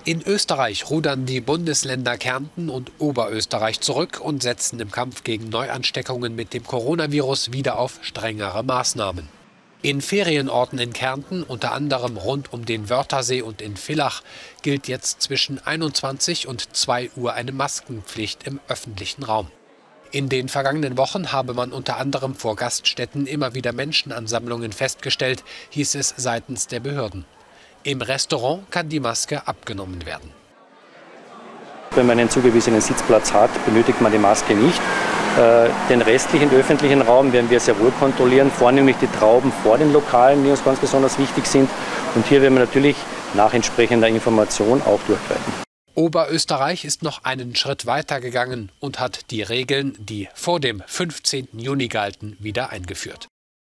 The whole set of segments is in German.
In Österreich rudern die Bundesländer Kärnten und Oberösterreich zurück und setzen im Kampf gegen Neuansteckungen mit dem Coronavirus wieder auf strengere Maßnahmen. In Ferienorten in Kärnten, unter anderem rund um den Wörthersee und in Villach, gilt jetzt zwischen 21 und 2 Uhr eine Maskenpflicht im öffentlichen Raum. In den vergangenen Wochen habe man unter anderem vor Gaststätten immer wieder Menschenansammlungen festgestellt, hieß es seitens der Behörden. Im Restaurant kann die Maske abgenommen werden. Wenn man einen zugewiesenen Sitzplatz hat, benötigt man die Maske nicht. Den restlichen öffentlichen Raum werden wir sehr wohl kontrollieren, vornehmlich die Trauben vor den Lokalen, die uns ganz besonders wichtig sind. Und hier werden wir natürlich nach entsprechender Information auch durchgreifen. Oberösterreich ist noch einen Schritt weiter gegangen und hat die Regeln, die vor dem 15. Juni galten, wieder eingeführt.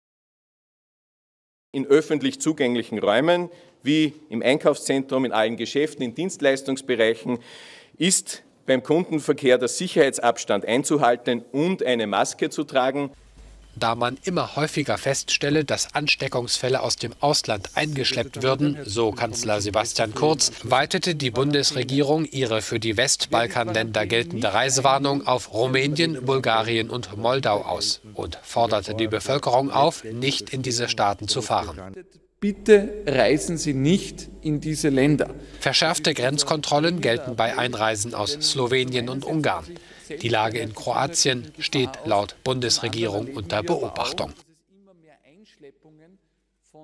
In öffentlich zugänglichen Räumen, wie im Einkaufszentrum, in allen Geschäften, in Dienstleistungsbereichen, ist beim Kundenverkehr der Sicherheitsabstand einzuhalten und eine Maske zu tragen. Da man immer häufiger feststelle, dass Ansteckungsfälle aus dem Ausland eingeschleppt würden, so Kanzler Sebastian Kurz, weitete die Bundesregierung ihre für die Westbalkanländer geltende Reisewarnung auf Rumänien, Bulgarien und Moldau aus und forderte die Bevölkerung auf, nicht in diese Staaten zu fahren. Bitte reisen Sie nicht in diese Länder. Verschärfte Grenzkontrollen gelten bei Einreisen aus Slowenien und Ungarn. Die Lage in Kroatien steht laut Bundesregierung unter Beobachtung.